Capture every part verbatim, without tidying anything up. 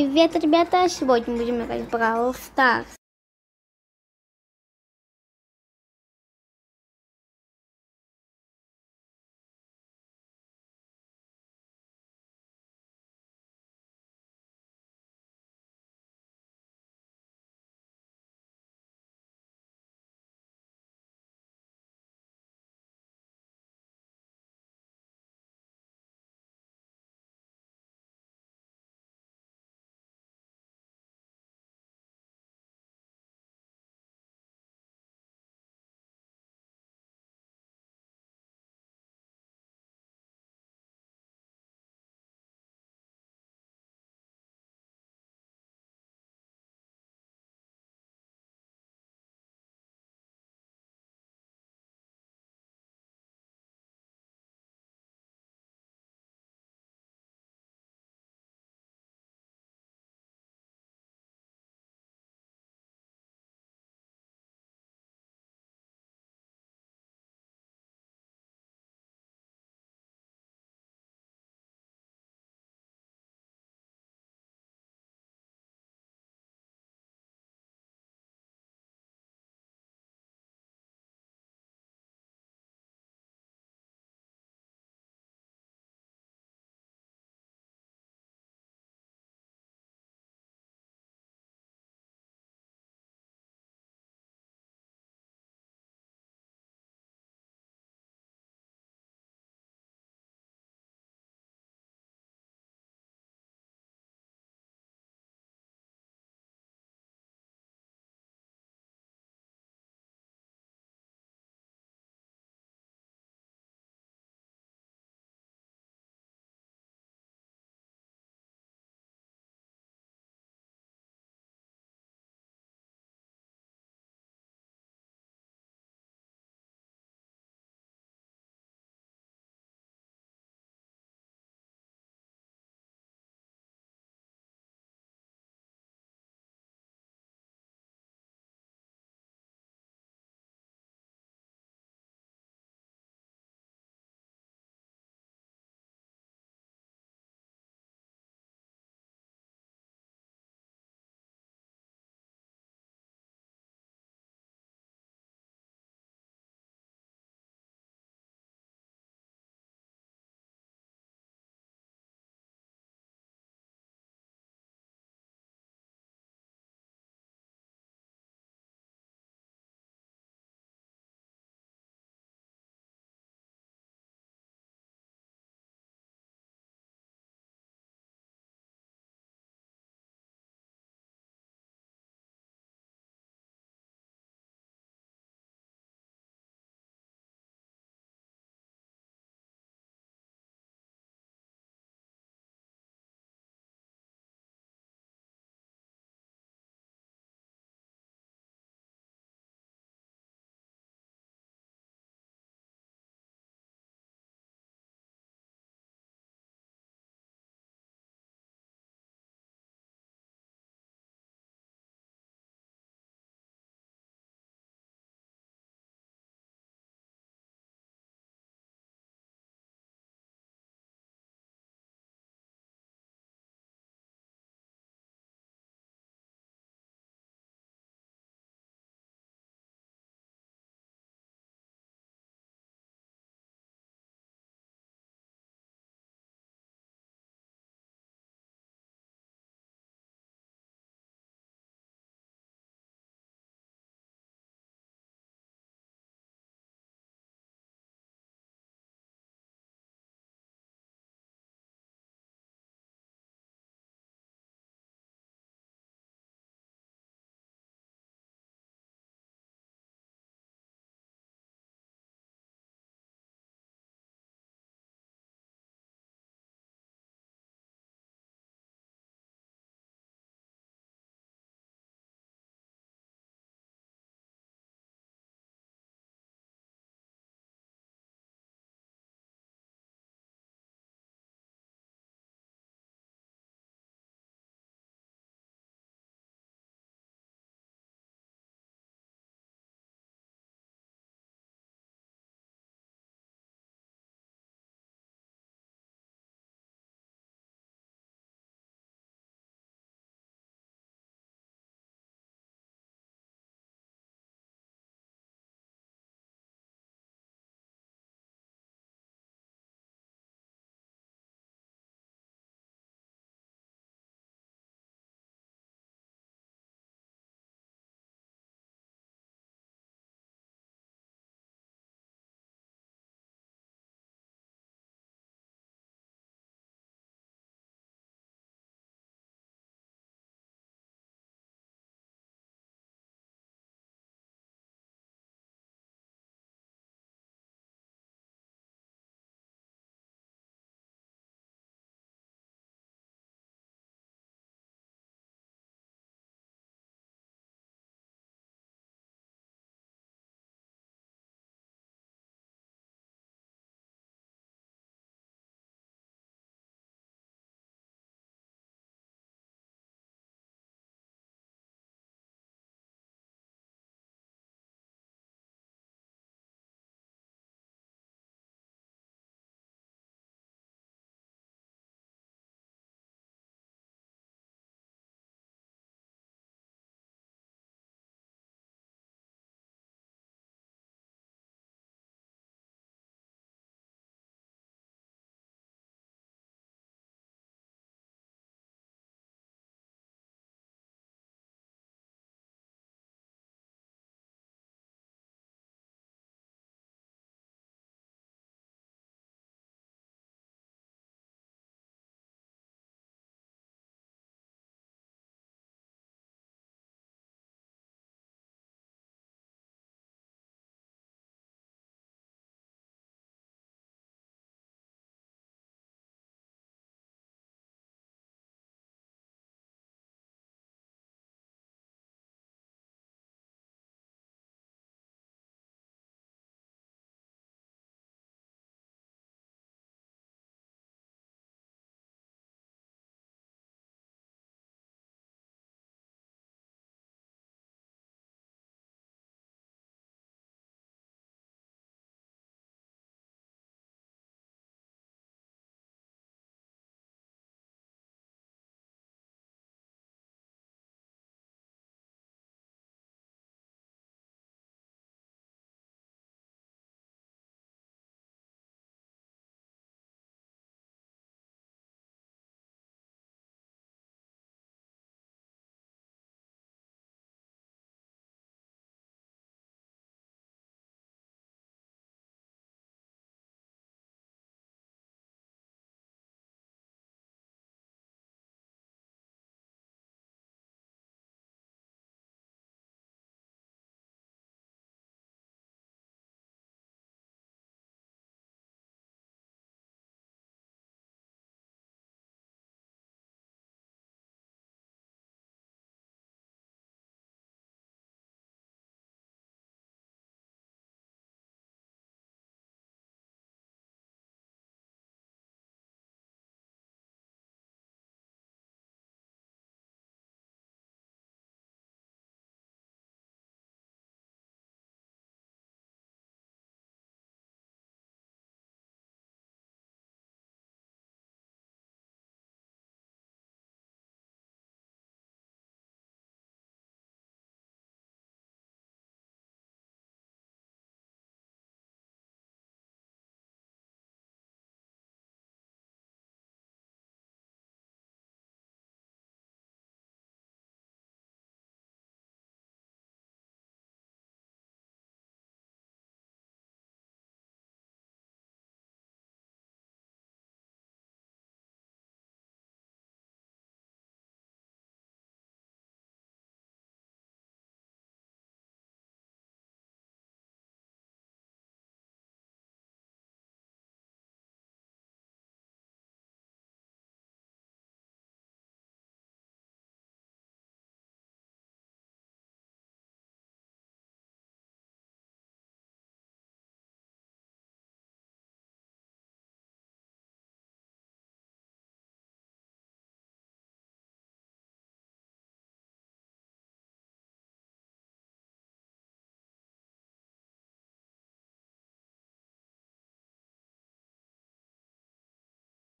Привет, ребята! Сегодня будем играть в Brawl Stars.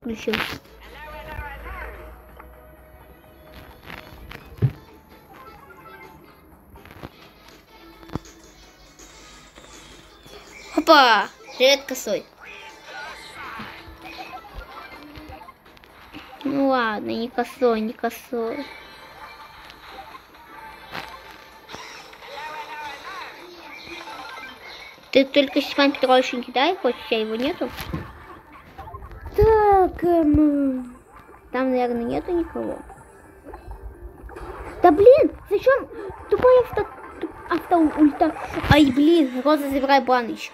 включил. Опа! Привет, косой. Ну ладно, не косой, не косой. Ты только Степан Петрович не кидай, хоть у тебя его нету. Так, эм, там, наверное, нету никого. Да блин, зачем тупая авто, автоульта? Ай, блин, Роза, забирай баночки.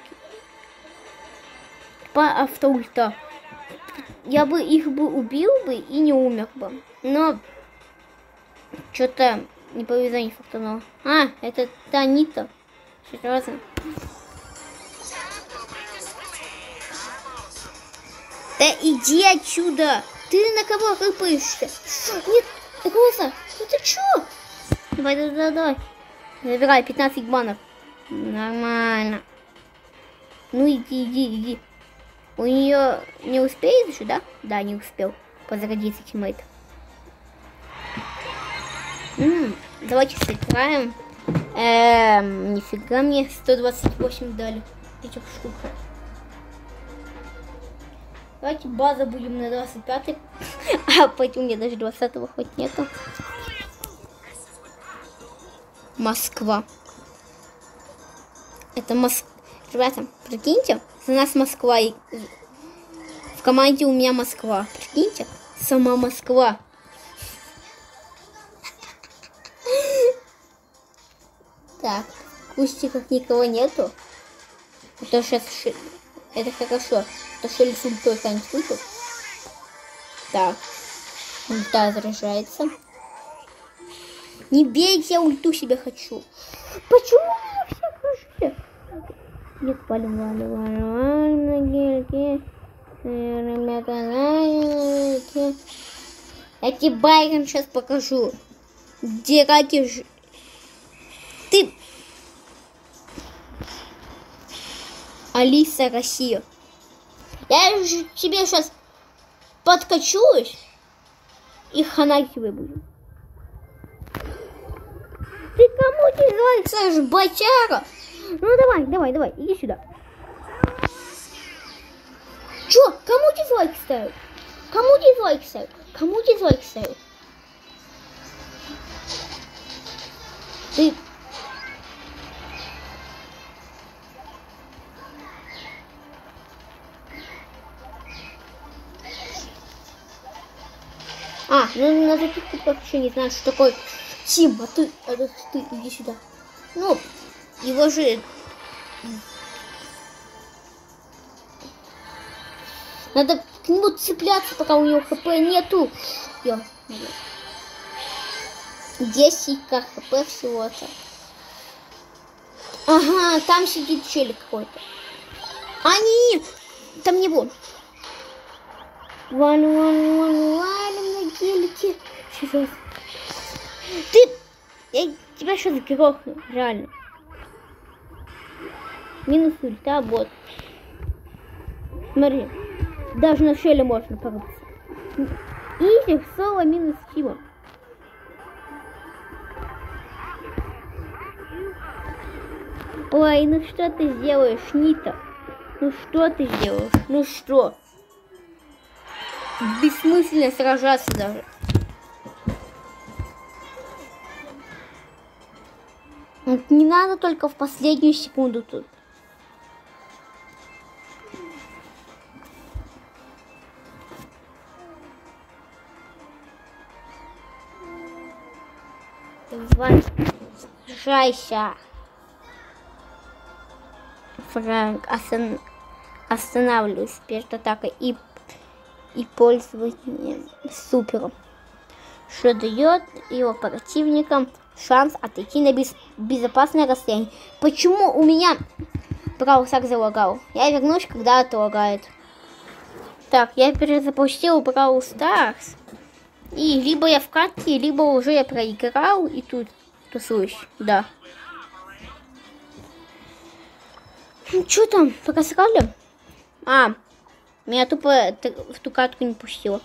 Тупая автоульта. Я бы их бы убил бы и не умер бы. Но что-то не повезло, не фартануло. А, это Танита. Серьезно. Да иди отсюда! Ты на кого рыпаешься? Нет, Роза, ну ты чё? Давай, давай, давай, давай. Забирай пятнадцать банок. Нормально. Ну иди, иди, иди. У нее не успеет еще, да? Да, не успел. Возродиться тиммейт. М-м, давайте сыграем. Эм, нифига мне сто двадцать восемь дали. Этих штук. Давайте база будем на двадцать пятый. А пойти у меня даже двадцатого хоть нету. Москва. Это Москва. Ребята, прикиньте, за нас Москва. И в команде у меня Москва. Прикиньте, сама Москва. Так, в кустиках никого нету. Это сейчас... Это хорошо. То что ли с ультой какая-нибудь выпал? Так. Ульта заряжается. Не бейте, я ульту себе хочу. Почему меня все кружили? Нет, палим, валим, валим, валим, гельки. Ребята, гельки. Я тебе Байрон сейчас покажу. Где раки ж... Ты... Алиса, Россия. Я же тебе сейчас подкачусь и хана тебе буду. Ты кому дизлайк, бочара? Ну давай, давай, давай, иди сюда. Чё? Кому дизлайк ставил? Кому дизлайк ставил? Кому дизлайк ставил? Ты... А, ну на таких кубках еще не знаю, что такое Тим, а ты, а ты, ты, иди сюда. Ну, его же... Надо к нему цепляться, пока у него хп нету. Ё, десять хп всего-то. Ага, там сидит челик какой-то. А, нет, там не он. Валим, валим, валим, валим на гелике. Сейчас. Ты... Я тебя сейчас грохну, реально. Минус ульта, бот. Смотри. Даже на шеле можно порваться. Изи, соло, минус Тима. Ой, ну что ты сделаешь, Нита? Ну что ты сделаешь? Ну что? Бессмысленно сражаться даже. Вот не надо только в последнюю секунду тут. Сражайся. Франк, остан... останавливаюсь перед атакой и и пользование супером, что дает его противникам шанс отойти на без... безопасное расстояние. Почему у меня Brawl Stars залагал? Я вернусь, когда это лагает. Так, я перезапустил Brawl Stars. И либо я в катке, либо уже я проиграл и тут тусуюсь. Да. Ну, что там? Просрали? А, Меня тупо в ту катку не пустило.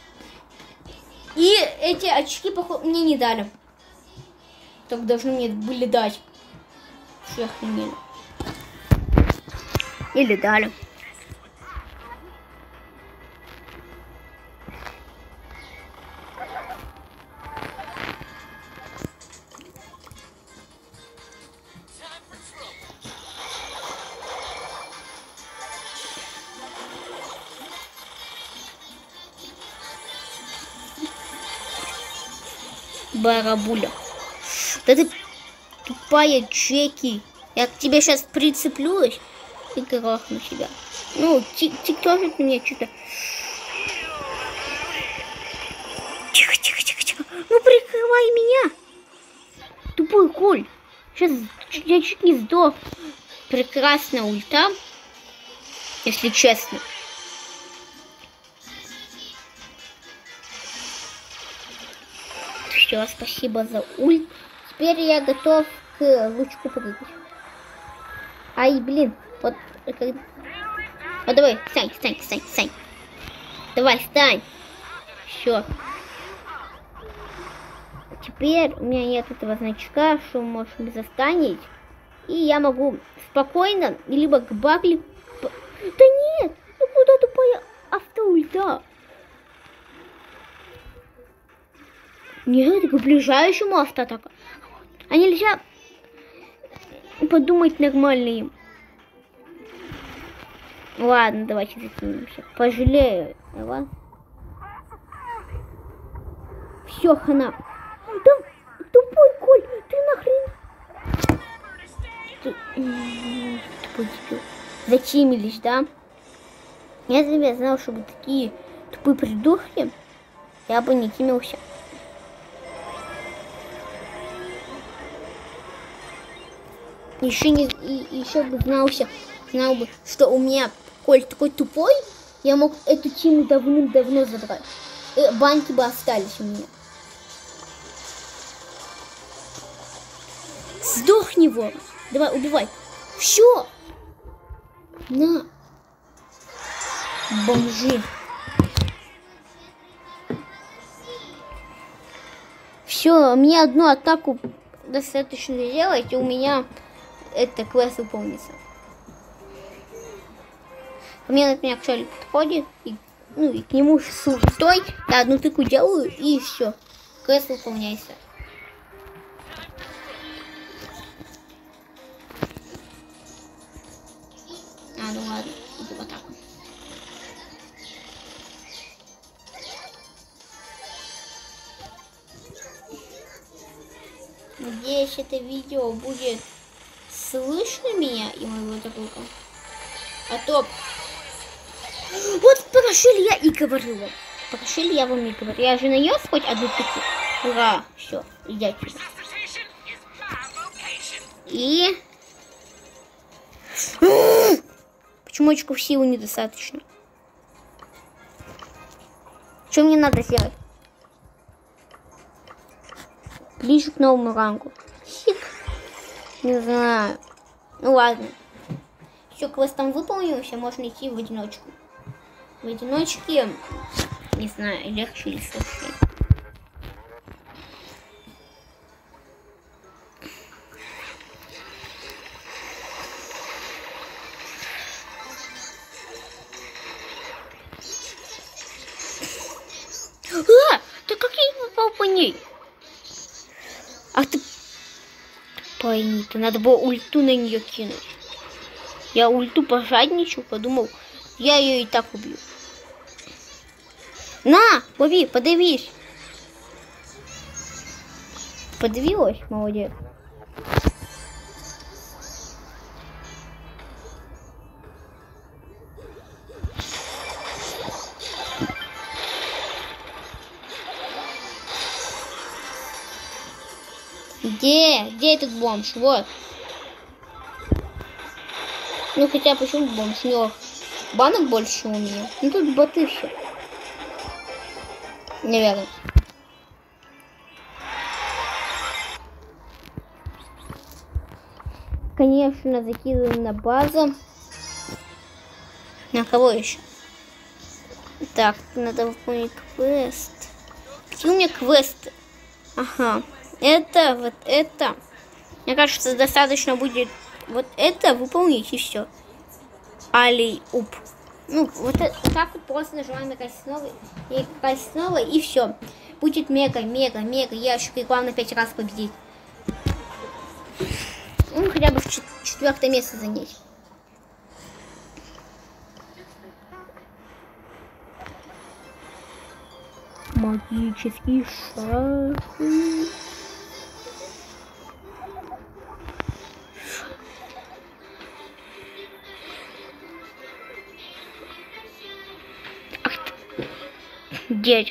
И эти очки, походу, мне не дали. Так должны мне были дать. Что я охренела. Или дали. Барабуля. Да ты тупая Джеки. Я к тебе сейчас прицеплюсь и грохну тебя. Ну, тик-тик мне что-то. Тихо, тихо, тихо, тихо. Ну, прикрывай меня. Тупой Коль. Сейчас я чуть не сдох. Прекрасная ульта. Если честно. Все, спасибо за ульт. Теперь я готов к лучку прыгать. Ай, блин. Вот, вот давай, встань, встань, встань, встань. Давай, встань. Все. Теперь у меня нет этого значка, что можем застанить. И я могу спокойно, либо к Барли... Да нет! Ну куда тупая автоульта? Нет, к ближайшему автоатака. А нельзя подумать нормально им. Ладно, давайте закинемся. Пожалею я вас. Все, хана. Да, тупой Коль, ты нахрен? Ты... Тупой дебил. Зачимились, да? Если бы я знал, что вы такие тупые придурки, я бы не кинулся. Еще не и, еще бы знался, знал бы, что у меня Коль такой тупой, я мог эту тему давным-давно забрать. И банки бы остались у меня. Сдохни его. Давай, убивай. Все. На. Бомжи. Все, мне одну атаку достаточно сделать, и у меня это квест выполнится. У меня, например, человек подходит, и, ну, и к нему стой, я одну тыку делаю, и все. Квест выполняется. А, ну ладно, иду в атаку. Надеюсь, это видео будет слышно меня и моего друга. А то... Вот про Шелли я и говорила. Про Шелли я вам и говорила. Я же нанес хоть одну тыку. Ура, все, иди отсюда. И... Почему очков силы недостаточно? Что мне надо сделать? Ближе к новому рангу. Хик. Не знаю. Ну ладно. Все, квест там выполнился, можно идти в одиночку. В одиночке, не знаю, легче или сложнее. А, да как я не попал по ней? Ах ты... Пойми-то, надо было ульту на нее кинуть. Я ульту пожадничал, подумал, я ее и так убью. На, лови, подавись. Подавилась, молодец. Где? Где этот бомж? Вот. Ну хотя почему бомж? У него банок больше, чем у меня. Ну тут боты все. Наверное. Конечно, закидываем на базу. На кого еще? Так, надо выполнить квест. Какие у меня квесты? Ага. Это, вот это. Мне кажется, достаточно будет вот это выполнить и все. Али уп. Ну, вот, это, вот так вот просто нажимаем на снова и снова и все. Будет мега, мега, мега ящик, и главное пять раз победить. Ну, хотя бы в четвертое место занять. Магический шар. Дядь.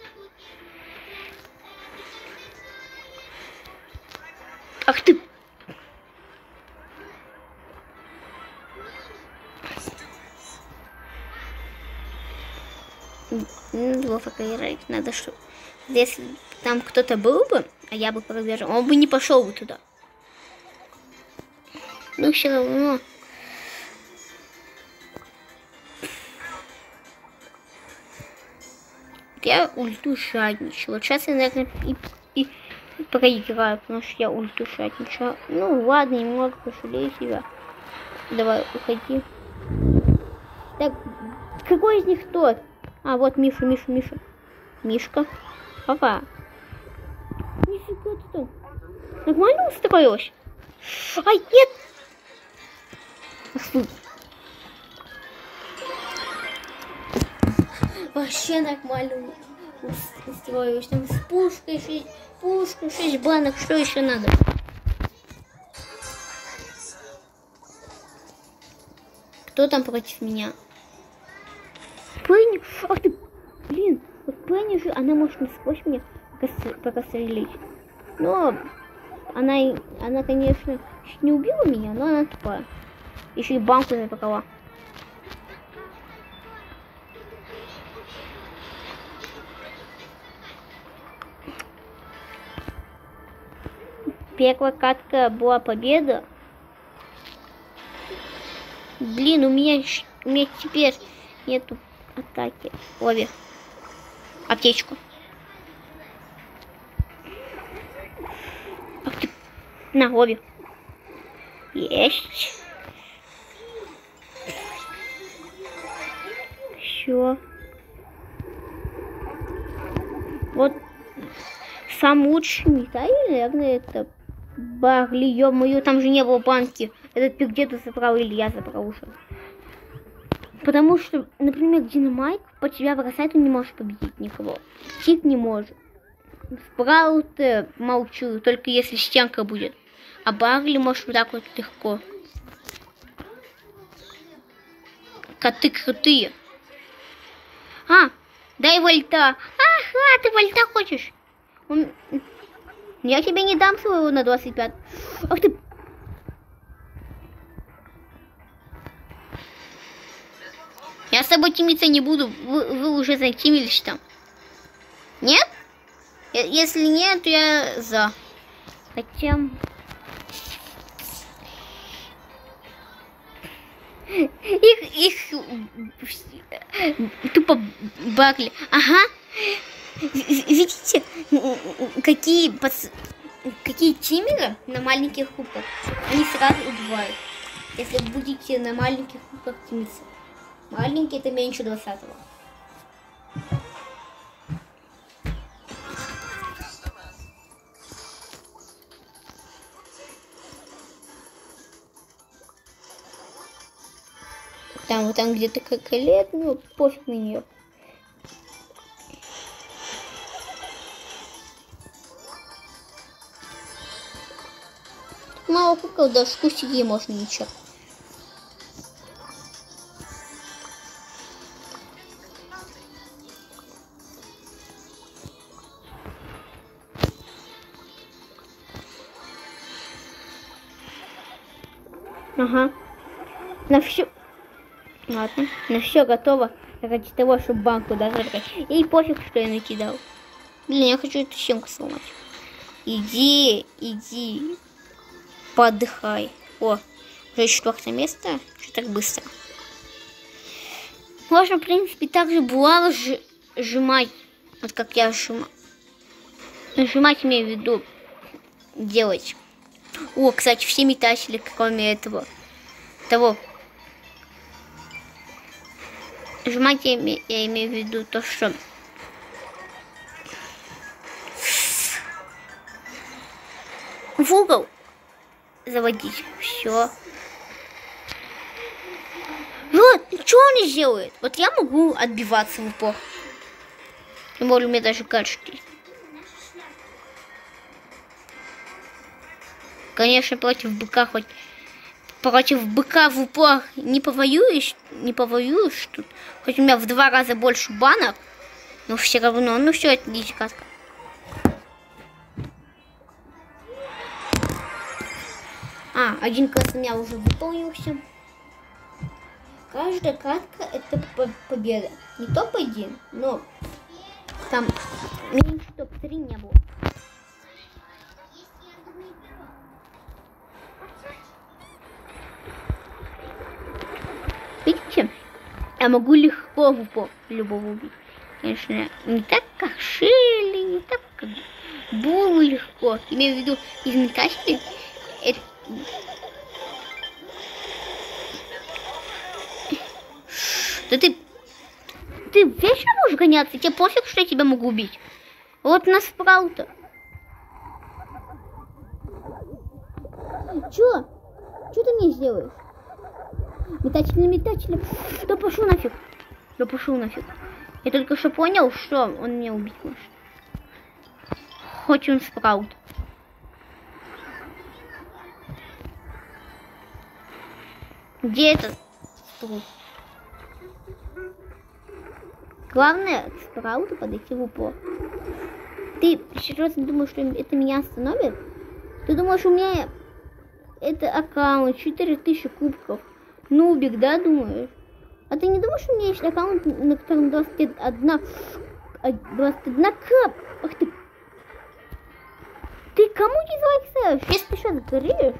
Ах ты. Ну, играть надо, что если там кто-то был бы, а я бы пробежал, он бы не пошел бы туда. Ну все равно. Я ульту жадничала. Сейчас я, наверное, и, и проиграю, потому что я ульту жадничала. Ну ладно, немного пожалею себя. Давай, уходи. Так, какой из них тот? А, вот Миша, Миша, Миша. Мишка. Папа. Нифига ты там. Нормально устроилась? Ай, нет! Вообще нормально устроилась. Там с пушкой, шесть, пушка, шесть банок. Что еще надо? Кто там против меня? Пенни? Ах ты, блин, вот Пенни же, она может насквозь меня пока стрелять. Но она, она, конечно, не убила меня, но она тупая. Еще и банку запаковала. Первая катка была победа. Блин, у меня, у меня теперь нету атаки. Лови. Аптечку. Ах ты. На, лови. Есть. Все. Вот сам лучший металл, наверное, это Барли. Ё-моё, там же не было банки. Этот ты где-то забрал или я забрал уже. Потому что, например, Динамайк по тебя бросает, он не может победить никого. Тик не может. Спраут э, молчу, только если стенка будет. А Барли может вот так вот легко. Коты крутые. А, дай вольта. Ага, ты вольта хочешь? Он... Я тебе не дам своего на двадцать пять. Ах ты. Я с тобой тимиться не буду. Вы, вы уже затимились там. Нет? Если нет, то я за. Хотя... Их, их тупо багли. Ага. Видите, какие, пац... какие тиммеры на маленьких кубках? Они сразу убивают. Если будете на маленьких кубках тимиться. Маленький это меньше двадцатого. Там вот там где-то какая-то, ну пофиг на нее. Мало кукол, даже в кустике можно ничего. Ага. На все. Ладно. На все готово. Ради того, чтобы банку дожать. И пофиг, что я накидал. Блин, я хочу эту стенку сломать. Иди, иди. Подыхай. О, уже четвертое место. Что так быстро? Можно, в принципе, также бывало ж... сжимать, вот как я сжимаю. Нажимать имею в виду делать. О, кстати, все метатели, кроме этого. Того. Нажимать я, име... я имею в виду то, что в угол заводить. Все. Вот, что он сделает? Вот я могу отбиваться в упор. Тем более у меня даже качки. Конечно, против быка хоть против быка в упор не повоюешь, не повоюешь тут. Хоть у меня в два раза больше банок, но все равно, ну все, это не катка. А, один квест у меня уже выполнился. Каждая катка это победа. Не топ-один, но там меньше топ-три не было. Видите? Я могу легко в упор любого убить. Конечно, не так, как Шелли, не так, как Булу легко. Имею в виду из метателей. Это... Да ты... Ты вечно можешь гоняться? Тебе пофиг, что я тебя могу убить? Вот на спраута. Чё? Чё ты мне сделаешь? Метатель на метателе. Да пошел нафиг. Да пошел нафиг. Я только что понял, что он меня убить может. Хоть он спраут. Где этот спраут? Главное к спрауту подойти в упор. Ты серьезно думаешь, что это меня остановит? Ты думаешь, у меня это аккаунт четыре тысячи кубков? Нубик, да, думаешь? А ты не думаешь, что у меня есть аккаунт, на котором двадцать одна... двадцать одна кап? Ах ты... Ты кому дизлайк ставишь? Если ты что, закоришь?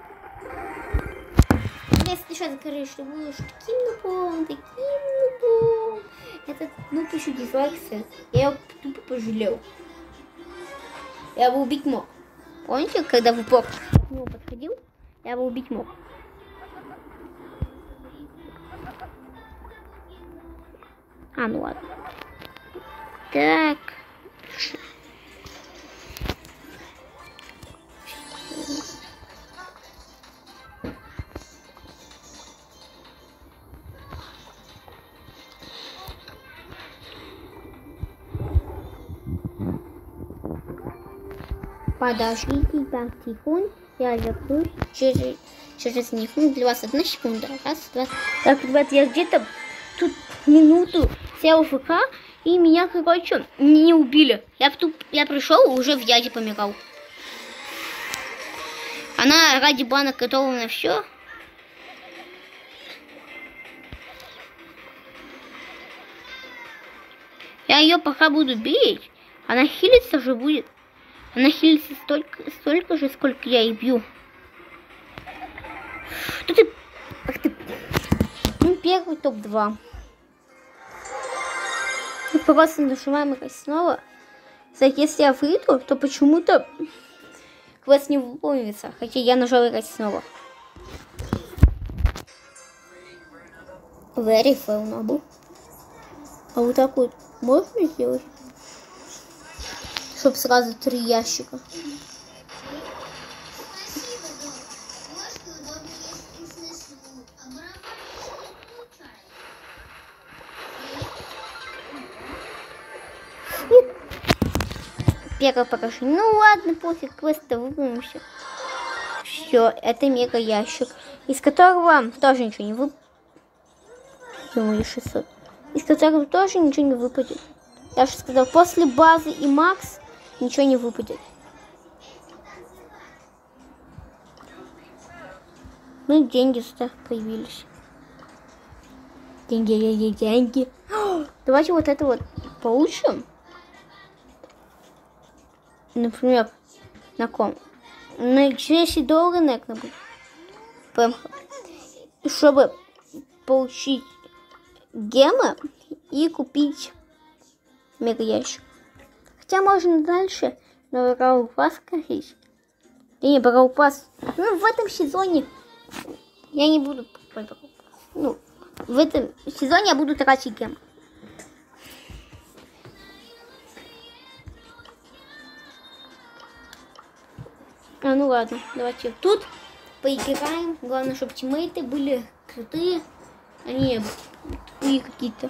Если ты что, закоришь, ты будешь таким нубом, таким нубом. Этот нуб еще дизлайк ставит. Я его тупо пожалел. Я его убить мог. Помните, когда в упор к нему подходил? Я его убить мог. А, ну ладно. Так. Подождите, так, тихонь. Я закрою через, через них. Для вас одна секунда. Раз, два. Так, ребят, я где-то тут минуту сел в ФК, и меня, короче, не убили. Я, тут, я пришел, уже в дяде помирал. Она ради банок готова на все. Я ее пока буду бить. Она хилится же будет. Она хилится столько, столько же, сколько я и бью. Что ты... Ах ты... Ну, первый топ два. И просто нажимаем играть снова. Кстати, если я выйду, то почему-то квест не выполнится. Хотя я нажал играть снова. Very fail набу. А вот так вот можно сделать? Чтоб сразу три ящика. Первый покажи. Ну ладно, пофиг, квест-то выполнимся. Все, это мега ящик, из которого тоже ничего не выпадет. Думаю, шестьсот. Из которого тоже ничего не выпадет. Я же сказал, после базы и макс ничего не выпадет. Ну, деньги сюда появились. Деньги, деньги, деньги. Давайте вот это вот получим. Например, на ком? На десять долларов на будет. Чтобы получить гемы и купить мега ящик. Хотя можно дальше на Brawl Pass ходить. Я не Brawl Pass. Ну, в этом сезоне я не буду покупать Brawl Pass. Ну, в этом сезоне я буду тратить гемы. А, ну ладно, давайте тут поиграем. Главное, чтобы тиммейты были крутые, а не тупые какие-то.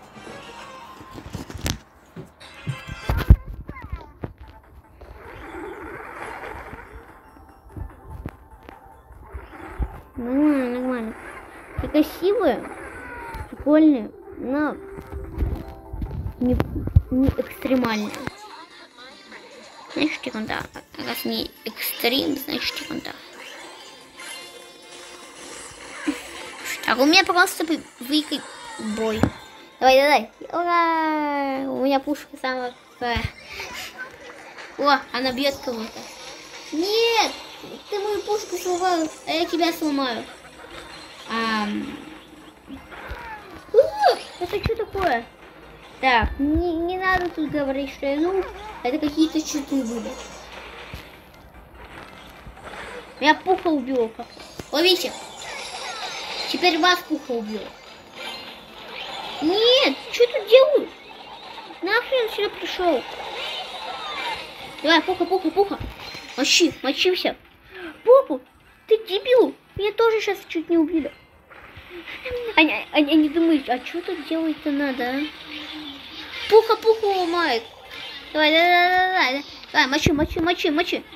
Нормально, нормально. Ты красивая, прикольная, но не, не экстремальная. Знаешь, ерунда. Раз не экстрим, значит ерунда. Так, у меня просто выиграй бой. Давай, давай. Ура! У меня пушка самая какая. О, она бьет кого-то. Нет! Ты мою пушку сломал, а я тебя сломаю. А... Это что такое? Так, не, не надо тут говорить, что я ну, это какие-то читы были. Я Пуха убил. Ловите. Теперь вас Пуха убил. Нет, что тут делаю? Нахрен сюда пришел? Давай, Пуха, Пуха, Пуха. Мочи, мочимся. Пупу, ты дебил. Меня тоже сейчас чуть не убили. Они, они, они думают, а что тут делать-то надо, а? Пуха, Пуха ломает. Давай, давай, давай, давай. Давай, мочи, мочи, мочи, мочи.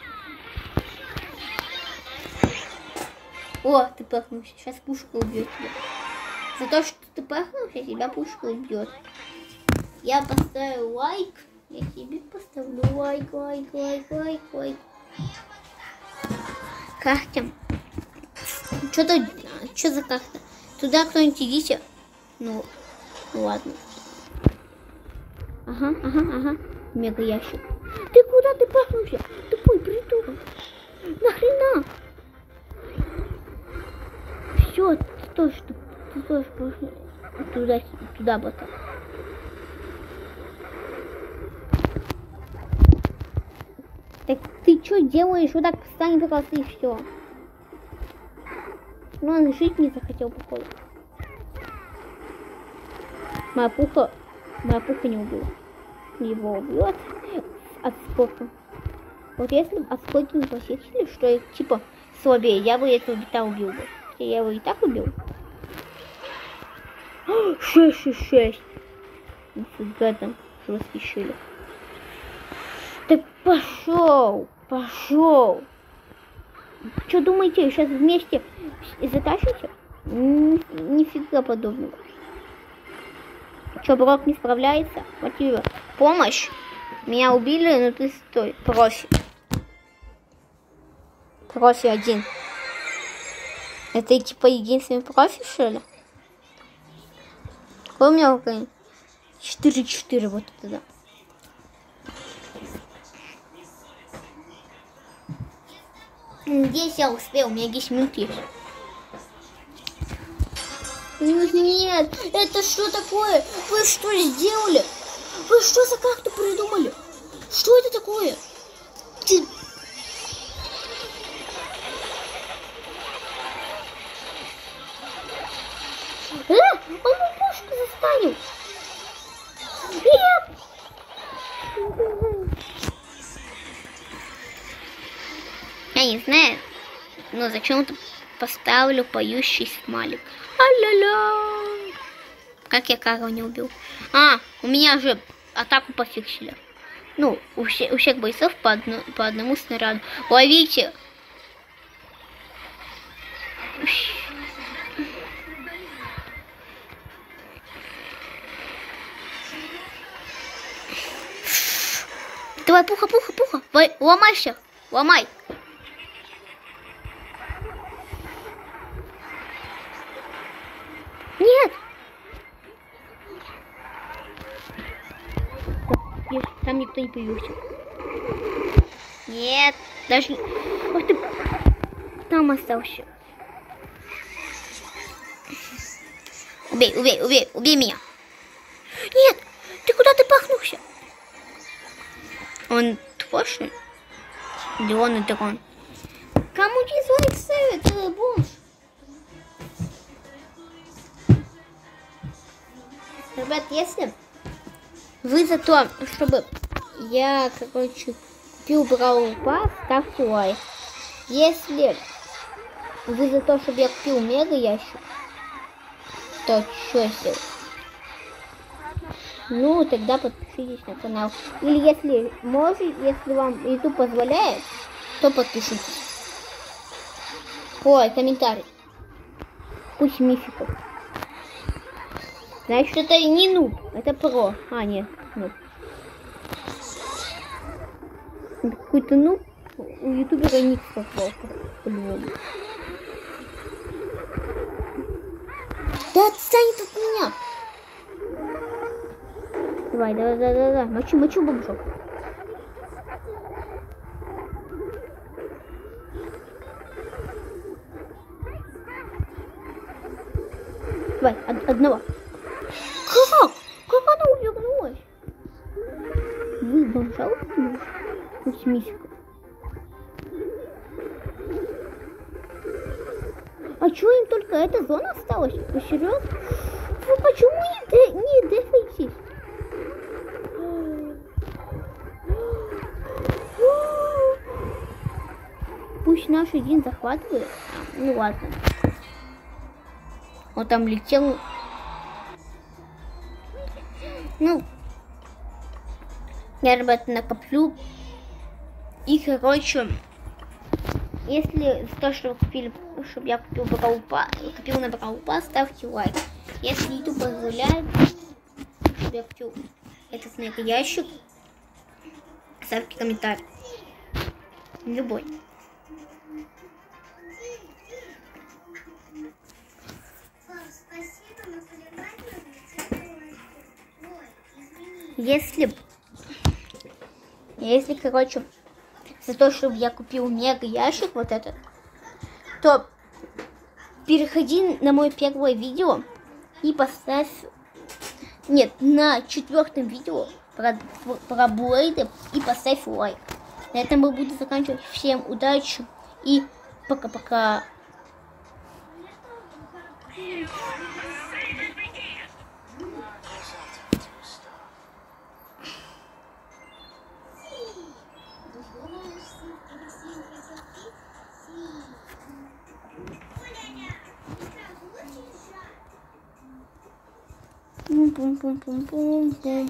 О, ты пахнулся. Сейчас пушка убьет тебя. За то, что ты пахнулся, тебя пушка убьет. Я поставлю лайк. Я тебе поставлю лайк, лайк, лайк, лайк, лайк. Карта. Что тут? Что за карта? Туда кто-нибудь идите. Ну, ну ладно. Ага, ага, ага. Мега ящик. Ты куда ты пахнулся? Тупой придурок. Нахрена? Все, ты тоже, ты тоже пошел туда, туда бота. Так ты что делаешь? Вот так встань, пожалуйста, и все. Ну, он жить не захотел, походу. Моя пуха, моя пуха не убила. Его убьет от спорта. Вот если бы от спорта не посетили, что я типа слабее, я бы этого бита убил бы. Я его и так убил. шесть шесть шесть. Нифига там восхищили. Так пошел, пошел. Что думаете, сейчас вместе затащите? Нифига подобного. Что, Брок не справляется? Мотива. Помощь. Меня убили, но ты стой. Профи. Профи один. Это типа единственный профи, что ли? Какой у меня уровень? четыре четыре, вот это да. Здесь я успел, у меня десять минут есть. Нет, это что такое? Вы что сделали? Вы что за карту придумали? Что это такое? Ты... А, он мою пушку застанил. Нет. Я не знаю, но зачем-то поставлю поющий смайлик. А-ля-ля. Как я Карла не убил? А, у меня же атаку пофиксили. Ну, у, все, у всех бойцов по, одно, по одному снаряду. Ловите! Давай, Пуха, Пуха, Пуха! Ломайся! Ломай! Нет! Там никто не появился. Нет, даже... Ох ты... Там остался. Убей, убей, убей, убей меня. Нет, ты куда ты пахнулся? Он твой? Или он и дрон? Кому дизлайк ставит, ты бомж? Ребят, если вы за то, чтобы я, короче, купил Бравл Пасс, ставьте лайк. Если вы за то, чтобы я купил мега ящик, то что сделать? Ну, тогда подпишитесь на канал. Или если можете, если вам YouTube позволяет, то подпишитесь. Ой, комментарий. Пусть мификов. Значит, это не нуб, это про. А, нет, нуб. Какой-то нуб у ютубера ник попался. По-любому. Да отстань от меня! Давай, давай, давай, давай. Мочу, мочу бомжок. Давай, од одного. Как? Как она увернулась? Вы бомжа увернулись? Пусть мифика. А чё им только эта зона осталась? Вы серьезно? Вы почему не, де не дефаетесь? Пусть наш один захватывает. Ну ладно. Он там летел. Ну, я, ребята, накоплю. И, короче, если за то, что вы купили, чтобы я купил Бравл Пасс, купил на Бравл Пасс, ставьте лайк. Если YouTube позволяет, чтобы я купил этот мега ящик, ставьте комментарий. Любой. Если, если, короче, за то, чтобы я купил мега ящик вот этот, то переходи на мое первое видео и поставь, нет, на четвертом видео про, про Блейды и поставь лайк. На этом мы будем заканчивать. Всем удачи и пока-пока. Пум-пум-пум-пум-пум-пум.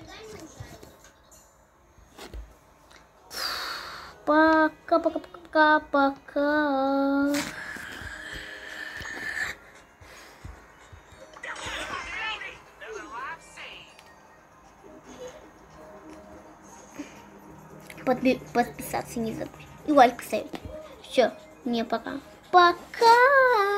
Пока-пока-пока-пока. Подпи- подписаться не забудь. И лайк ставить. Все, не пока. Пока.